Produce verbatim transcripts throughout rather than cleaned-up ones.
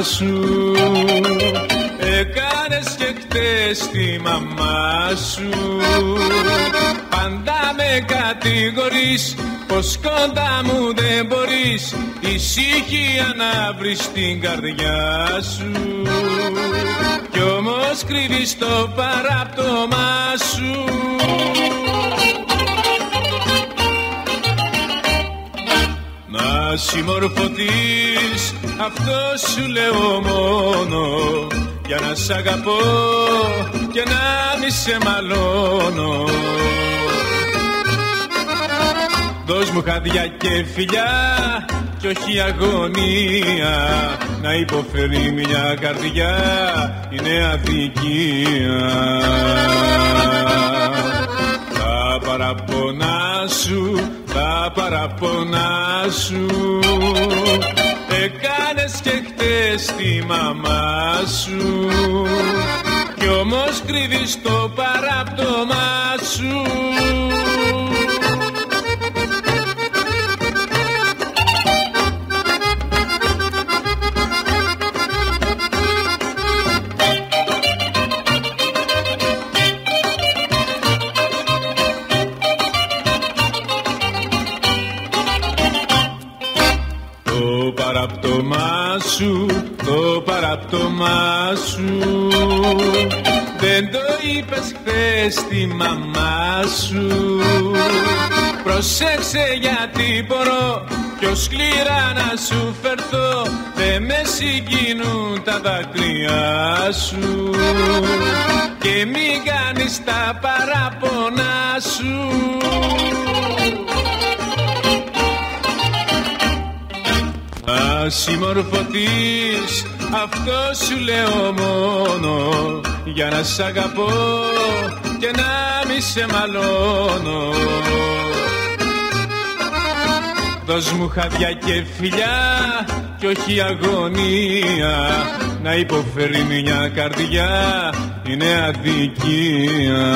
σου. Έκανες και χτες τη μαμά σου. Πάντα με κατηγορείς πως κοντά μου δεν μπορείς ησυχία να βρεις στην καρδιά σου. Κι όμως κρύβεις το παράπτωμά σου. Να συμμορφωθείς, αυτό σου λέω μόνο, για να σ' αγαπώ και να μη σε μαλώνω. Δώσ' μου χαδιά και φιλιά κι όχι αγωνία, να υποφέρει μια καρδιά είναι αδικία. Τα παραπονά σου, τα παραπονά σου, έκανες και χτες τη μαμά σου. Κι όμως κρύβεις το παράπτωμά σου. Το παράπτωμά σου, το παράπτωμά σου, δεν το είπες χθες στη μαμά σου. Προσέξε γιατί μπορώ πιο σκληρά να σου φερθώ, δεν με συγκινούν τα δάκρυά σου. Και μην κάνεις τα παράπονά σου. Να συμμορφωθείς, αυτό σου λέω μόνο, για να σ' αγαπώ και να μη σε μαλώνω. Δώσ' μου χαδιά και φιλιά κι όχι αγωνία, να υποφέρει μια καρδιά είναι αδικία.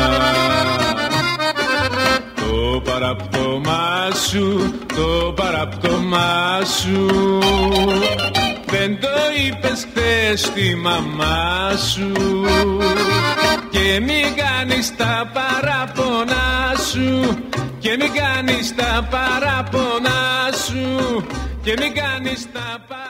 Το παράπτωμά σου, το παράπτωμά σου, δεν το είπες χθες στη μαμά σου. Και μην κάνεις τα παράπονά σου, και μην κάνεις τα παράπονά σου, και μην κάνεις τα παράπονά σου.